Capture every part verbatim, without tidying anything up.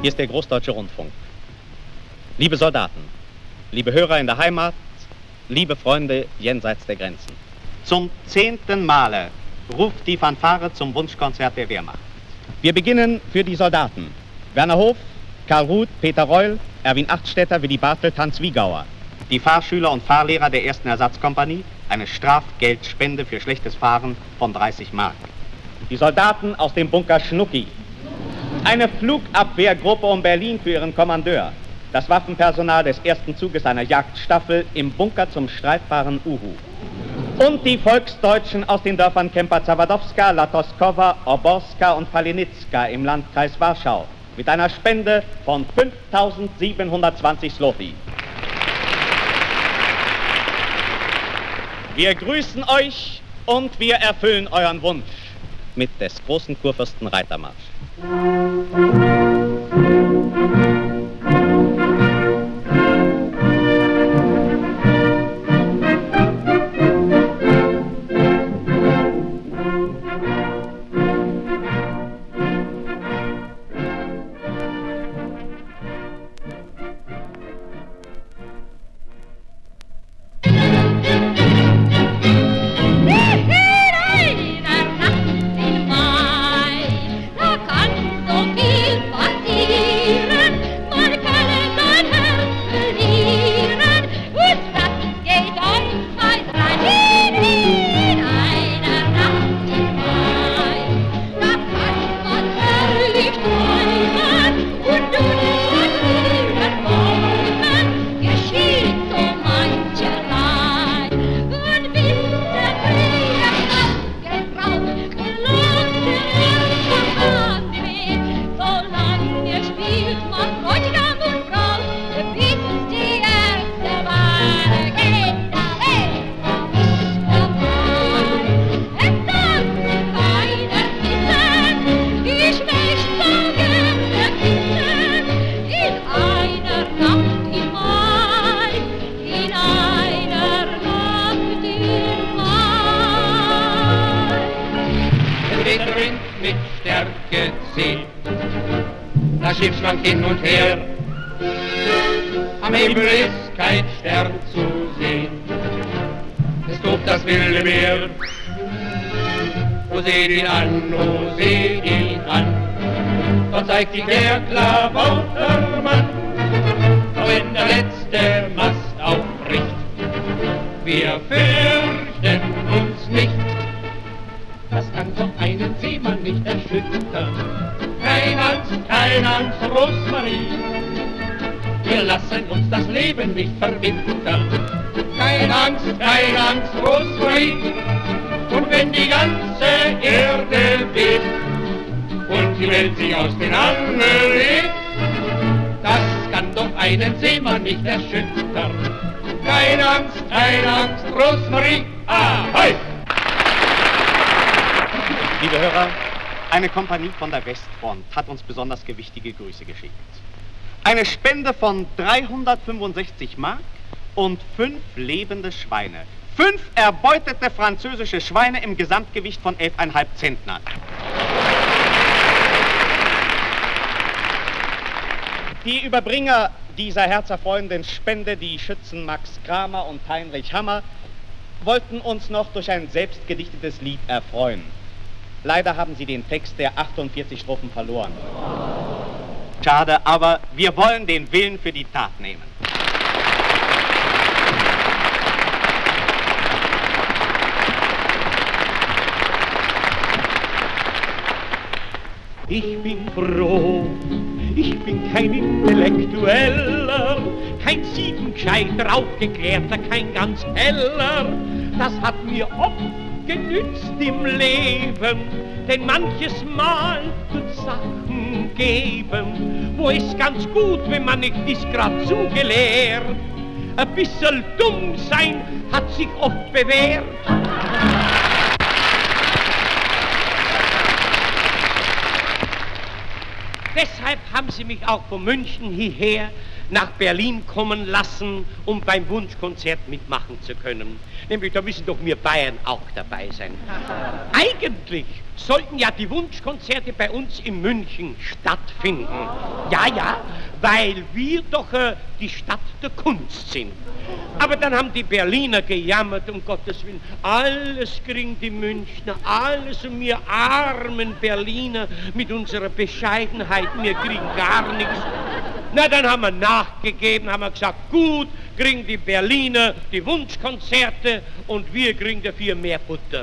ist der Großdeutsche Rundfunk. Liebe Soldaten, liebe Hörer in der Heimat, liebe Freunde jenseits der Grenzen. Zum zehnten Male ruft die Fanfare zum Wunschkonzert der Wehrmacht. Wir beginnen für die Soldaten. Werner Hof, Karl Ruth, Peter Reul, Erwin Achtstetter, Willy Bartelt, Hans Wiegauer. Die Fahrschüler und Fahrlehrer der ersten Ersatzkompanie, eine Strafgeldspende für schlechtes Fahren von dreißig Mark. Die Soldaten aus dem Bunker Schnucki. Eine Flugabwehrgruppe um Berlin für ihren Kommandeur. Das Waffenpersonal des ersten Zuges einer Jagdstaffel im Bunker zum streitbaren Uhu. Und die Volksdeutschen aus den Dörfern Kemper-Zawodowska, Latoskowa, Oborska und Palenitska im Landkreis Warschau mit einer Spende von fünftausendsiebenhundertzwanzig Zloty. Wir grüßen euch und wir erfüllen euren Wunsch mit des großen Kurfürsten Reitermarsch. Schiff schwankt hin und her, am Himmel ist kein Stern zu sehen. Es tobt das wilde Meer, o seht ihn an, o seht ihn an. Dort zeigt sich der Klabautermann, auch wenn der letzte Mast aufbricht. Wir fürchten uns nicht, das kann doch einen Seemann nicht erschüttern. Keine Angst, keine Angst, Rosmarie, wir lassen uns das Leben nicht verwintern. Keine Angst, keine Angst, Rosmarie, und wenn die ganze Erde weht und die Welt sich aus den Angeln legt, das kann doch einen Seemann nicht erschüttern. Keine Angst, keine Angst, Rosmarie, ahoi! Liebe Hörer, eine Kompanie von der Westfront hat uns besonders gewichtige Grüße geschickt. Eine Spende von dreihundertfünfundsechzig Mark und fünf lebende Schweine. Fünf erbeutete französische Schweine im Gesamtgewicht von elf Komma fünf Zentnern. Die Überbringer dieser herzerfreuenden Spende, die Schützen Max Kramer und Heinrich Hammer, wollten uns noch durch ein selbstgedichtetes Lied erfreuen. Leider haben sie den Text der achtundvierzig Strophen verloren. Schade, aber wir wollen den Willen für die Tat nehmen. Ich bin froh, ich bin kein Intellektueller, kein siebengescheiter, aufgeklärter, kein ganz heller. Das hat mir oft genützt im Leben, denn manches Mal tut Sachen geben, wo es ganz gut, wenn man nicht ist grad zugelehrt. Ein bisschen dumm sein hat sich oft bewährt. Deshalb haben sie mich auch von München hierher nach Berlin kommen lassen, um beim Wunschkonzert mitmachen zu können. Nämlich, da müssen doch wir Bayern auch dabei sein. Eigentlich sollten ja die Wunschkonzerte bei uns in München stattfinden. Ja, ja, weil wir doch äh, die Stadt der Kunst sind. Aber dann haben die Berliner gejammert, um Gottes Willen, alles kriegen die Münchner, alles, und wir armen Berliner mit unserer Bescheidenheit, wir kriegen gar nichts. Na, dann haben wir nachgegeben, haben wir gesagt, gut, kriegen die Berliner die Wunschkonzerte und wir kriegen dafür mehr Butter.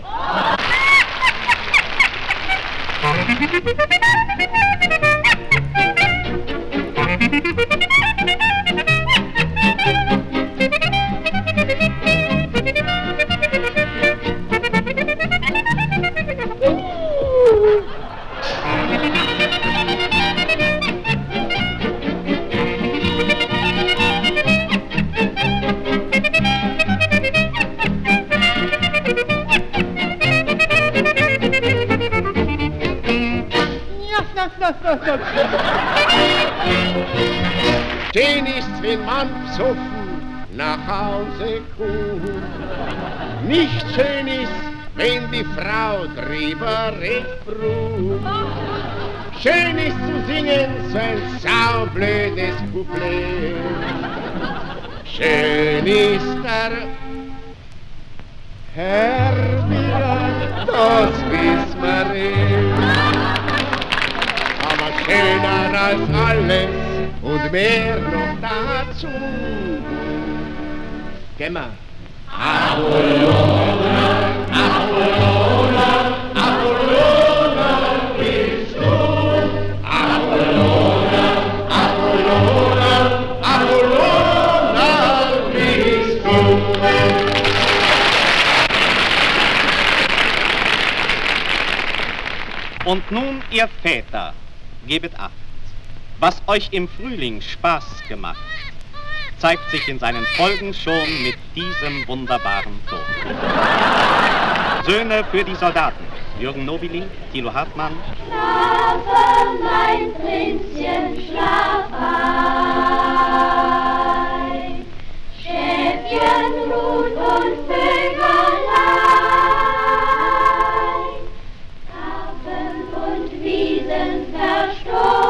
Schön ist's, wenn man besoffen nach Hause kommt. Nicht schön ist, wenn die Frau drüber recht brummt. Schön ist zu singen so ein saublödes Couplet. Schön ist der Herr wieder, das wissen wir eh. Aber schöner als alles und mehr noch dazu. Geh mal. Apollona, Apollona, Apollona bist du. Apollona, Apollona, Apollona bist du. Und nun, ihr Väter, gebet acht. Was euch im Frühling Spaß gemacht, zeigt sich in seinen Folgen schon mit diesem wunderbaren Ton. Söhne für die Soldaten, Jürgen Nobili, Thilo Hartmann. Schlafe, mein Prinzchen, schlaf ein. Schäfchen ruht und Vögelein. Karpfen und Wiesen verstummt.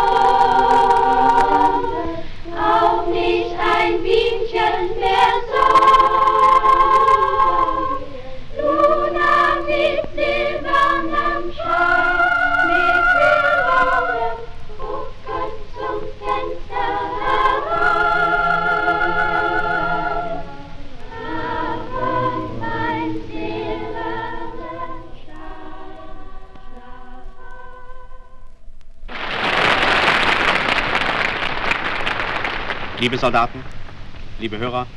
Auch nicht ein Bienchen mehr Song. Luna mit silbernem Schau, mit silbernem gucken zum Fenster herein. Aber mein silbernem Schau, Liebe Soldaten, liebe Hörer,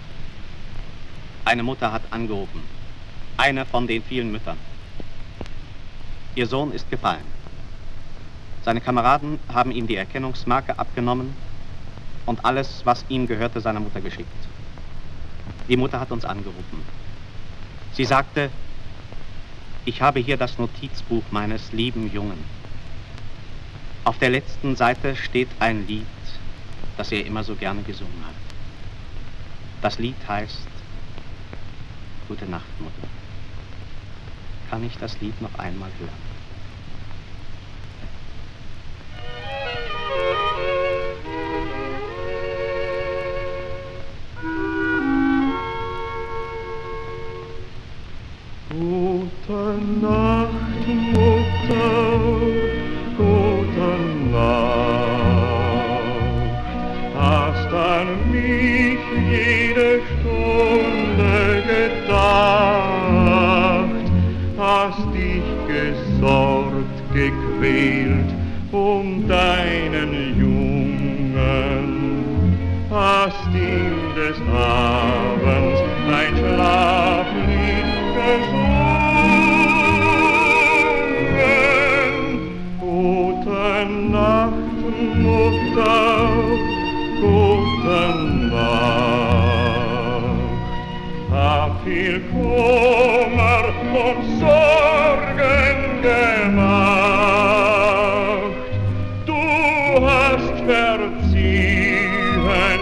eine Mutter hat angerufen. Eine von den vielen Müttern. Ihr Sohn ist gefallen. Seine Kameraden haben ihm die Erkennungsmarke abgenommen und alles, was ihm gehörte, seiner Mutter geschickt. Die Mutter hat uns angerufen. Sie sagte, ich habe hier das Notizbuch meines lieben Jungen. Auf der letzten Seite steht ein Lied, das er immer so gerne gesungen hat. Das Lied heißt Gute Nacht, Mutter. Kann ich das Lied noch einmal hören? Gute Nacht, Mutter, gute Nacht. Hast an mich jede Stunde gedacht, hast dich gesorgt, gequält um deinen Jungen, hast ihm des Abends ein Schlaflied gesungen. Gute Nacht, Mutter, gute Nacht. Hab viel Kummer und Sorgen gemacht. Du hast verziehen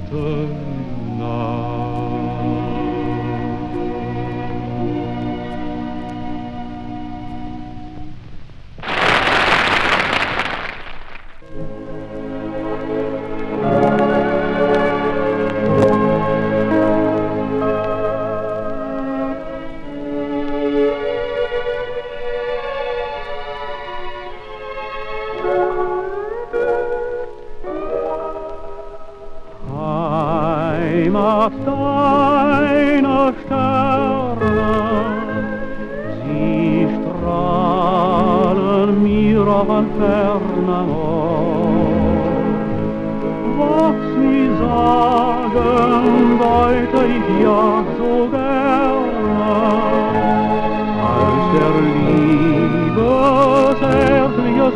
Heimat deiner Sterne, sie strahlen mir auf ein ferner Ort. Was sie sagen, deute ich ja so gerne, als der Liebe zärtliches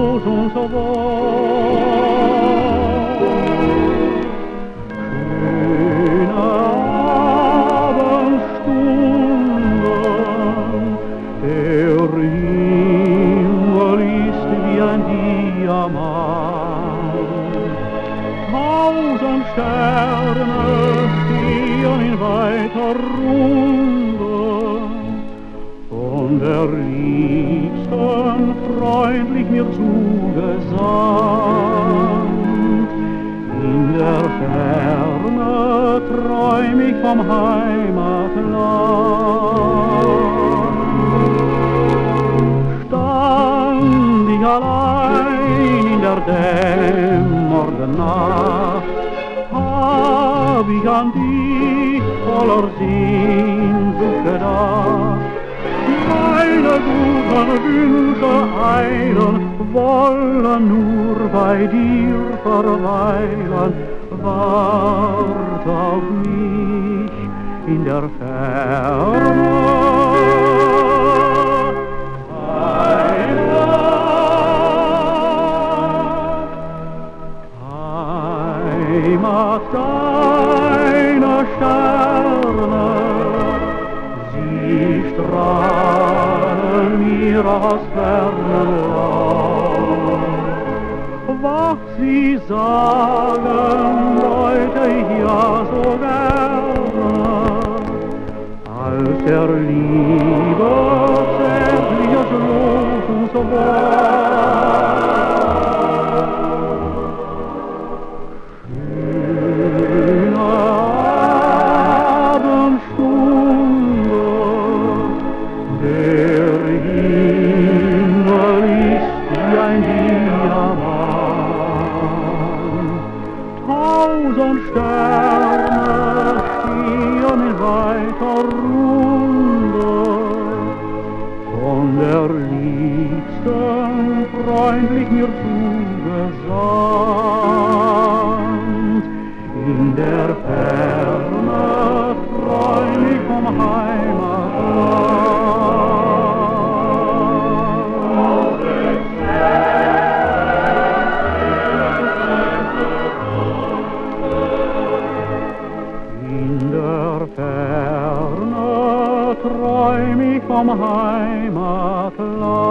Losungswort. Schöne Abendstunden, der Himmel ist wie ein Diamant. Tausend Sterne stehen in weiter Runde, von der Liebsten freundlich mir zugesandt. In der Ferne träum ich vom Heimatland. Stand ich allein in der dämmernden Nacht, hab ich an dich voller Sehnsucht gedacht. Meine guten Wünsche eilen, wollen nur bei dir verweilen. Wart auf mich in der Ferne. Heimat, Heimat deiner Sterne, sie strahlen mir aus fernem Land. Was sie sagen, deute ich ja so gerne, als der Liebe zärtliches Losungswort. Schöne Abendstunde, der Himmel ist wie ein Diamant. Tausend Sterne stehen in weiter Runde, von der Liebsten freundlich mir zugesandt. In der Ferne träum ich vom Heimatland. In der Ferne träum ich vom Heimatland.